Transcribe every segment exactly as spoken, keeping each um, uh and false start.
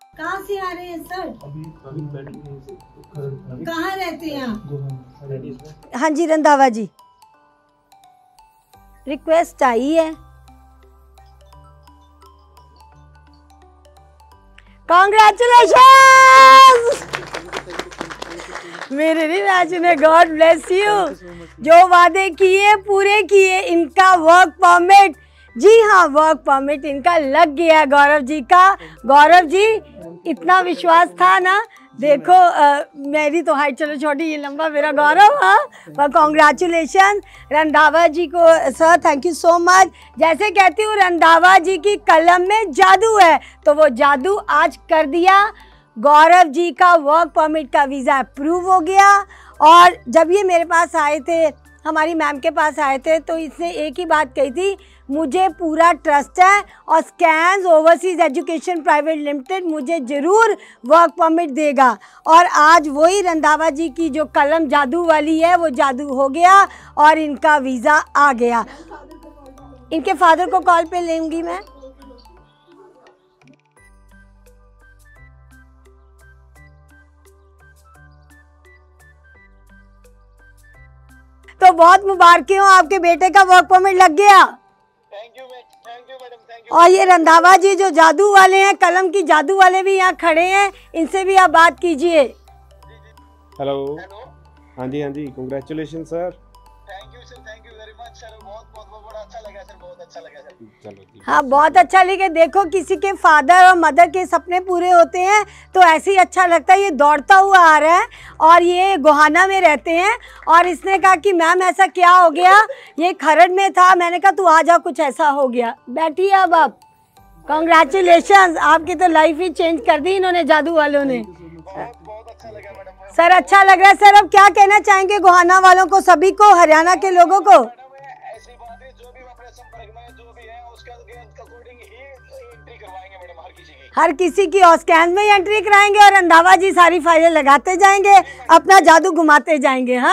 कहाँ से आ रहे हैं सर? अभी अभी कहाँ रहते हैं आप? हाँ जी रंधावा जी, रिक्वेस्ट आई है। कॉन्ग्रेचुलेशन मेरे रिवाज ने, गॉड ब्लेस यू। जो वादे किए पूरे किए, इनका वर्क परमिट, जी हाँ वर्क परमिट इनका लग गया गौरव जी का। गौरव जी इतना विश्वास था ना, देखो आ, मेरी तो हाइट चलो छोटी, ये लंबा मेरा गौरव। हाँ पर कॉन्ग्रेचुलेशन रंधावा जी को sir, thank you so much. जैसे कहती हूँ रंधावा जी की कलम में जादू है, तो वो जादू आज कर दिया। गौरव जी का वर्क परमिट का वीज़ा अप्रूव हो गया। और जब ये मेरे पास आए थे, हमारी मैम के पास आए थे, तो इसने एक ही बात कही थी, मुझे पूरा ट्रस्ट है और Scans overseas education private limited मुझे ज़रूर वर्क परमिट देगा। और आज वही रंधावा जी की जो कलम जादू वाली है वो जादू हो गया और इनका वीज़ा आ गया। इनके फादर को कॉल पे लेंगी मैं। तो बहुत मुबारकें हो, आपके बेटे का वर्क परमिट लग गया। Thank you thank you madam, thank you. और ये रंधावा जी जो जादू वाले हैं, कलम की जादू वाले भी यहाँ खड़े हैं, इनसे भी आप बात कीजिए। हेलो हेलो, हाँ जी हाँ जी, congratulation sir. Thank you sir, thank you very much sir. बहुत बहुत बहुत बड़ा अच्छा लगा सर, बहुत अच्छा लगा सर। चलो जी, हाँ बहुत अच्छा लगे। देखो किसी के फादर और मदर के सपने पूरे होते हैं तो ऐसे ही अच्छा लगता है। ये दौड़ता हुआ आ रहा है और ये गोहाना में रहते हैं, और इसने कहा कि मैम ऐसा क्या हो गया, ये खरड़ में था, मैंने कहा तू आ जा, कुछ ऐसा हो गया। बैठिए अब आप। कॉन्ग्रेचुलेशन, आपकी तो लाइफ ही चेंज कर दी इन्होंने, जादू वालों ने। बहुत बहुत अच्छा लगा मैडम। सर अच्छा लग रहा है। सर अब क्या कहना चाहेंगे गोहाना वालों को, सभी को, हरियाणा के लोगों को? ऐसी बात है, जो भी हमारे संपर्क में जो भी है उसके अकॉर्डिंग ही एंट्री करवाएंगे मैडम, हर किसी की हर किसी की और स्कैन में ही एंट्री कराएंगे और रंधावा जी सारी फाइलें लगाते जाएंगे, अपना जादू घुमाते जाएंगे। हाँ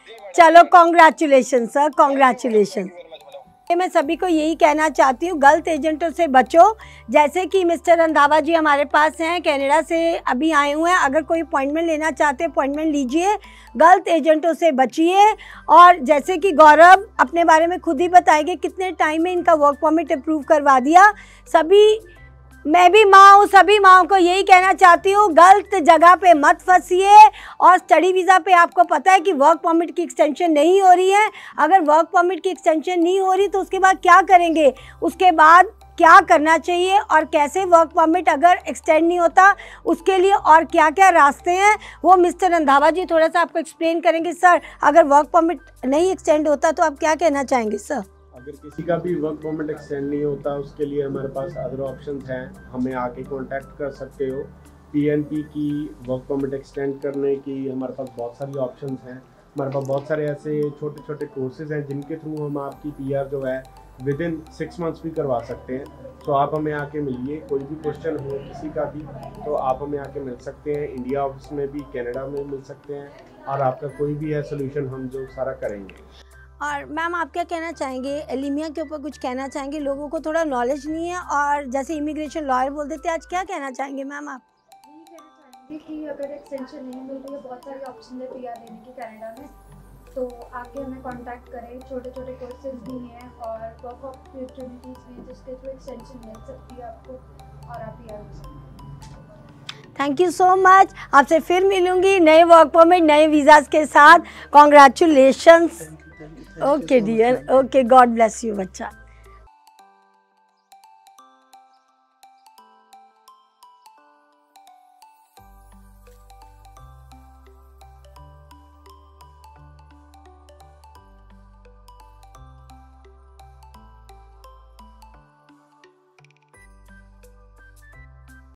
चलो कॉन्ग्रेचुलेशन सर, कॉन्ग्रेचुलेशन। मैं सभी को यही कहना चाहती हूँ, गलत एजेंटों से बचो। जैसे कि मिस्टर रंधावा जी हमारे पास हैं, कनाडा से अभी आए हुए हैं। अगर कोई अपॉइंटमेंट लेना चाहते हैं अपॉइंटमेंट लीजिए, गलत एजेंटों से बचिए। और जैसे कि गौरव अपने बारे में खुद ही बताएंगे कितने टाइम में इनका वर्क परमिट अप्रूव करवा दिया। सभी, मैं भी माँ हूँ, सभी माँओं को यही कहना चाहती हूँ, गलत जगह पे मत फंसिए। और स्टडी वीज़ा पे आपको पता है कि वर्क परमिट की एक्सटेंशन नहीं हो रही है। अगर वर्क परमिट की एक्सटेंशन नहीं हो रही तो उसके बाद क्या करेंगे, उसके बाद क्या करना चाहिए और कैसे वर्क परमिट अगर एक्सटेंड नहीं होता उसके लिए और क्या क्या रास्ते हैं, वो मिस्टर रंधावा जी थोड़ा सा आपको एक्सप्लेन करेंगे। सर अगर वर्क परमिट नहीं एक्सटेंड होता तो आप क्या कहना चाहेंगे सर? अगर किसी का भी वर्क परमिट एक्सटेंड नहीं होता उसके लिए हमारे पास अदर ऑप्शंस हैं, हमें आके कांटेक्ट कर सकते हो। पीएनपी की वर्क परमिट एक्सटेंड करने की हमारे पास बहुत सारी ऑप्शंस हैं। हमारे पास बहुत सारे ऐसे छोटे छोटे कोर्सेज हैं जिनके थ्रू हम आपकी पीआर जो है विद इन सिक्स मंथ्स भी करवा सकते हैं। तो आप हमें आके मिलिए, कोई भी क्वेश्चन हो किसी का भी तो आप हमें आके मिल सकते हैं। इंडिया ऑफिस में भी, कनाडा में मिल सकते हैं, और आपका कोई भी है सोल्यूशन हम जो सारा करेंगे। और मैम आप क्या कहना चाहेंगे, एलीमिया के ऊपर कुछ कहना चाहेंगे? लोगों को थोड़ा नॉलेज नहीं है और जैसे इमिग्रेशन लॉयर बोल देते हैं, आज क्या कहना चाहेंगे मैम आप? कि अगर एक्सटेंशन नहीं मिल रही है, बहुत सारे ऑप्शन है पीआर लेने की कनाडा में, तो आके हमें कांटेक्ट करें। छोटे छोटे कोर्सेज भी हैं और वर्क अपॉर्चुनिटीज़ भी हैं जिसके थ्रू एक्सटेंशन मिल सकती है आपको और आप पीआर हो सकते। Thank you so much. आपसे फिर मिलूंगी नए वर्क परमिट, नए वीज़ाज के साथ। Congratulations. Okay dear, okay, God bless you बच्चा।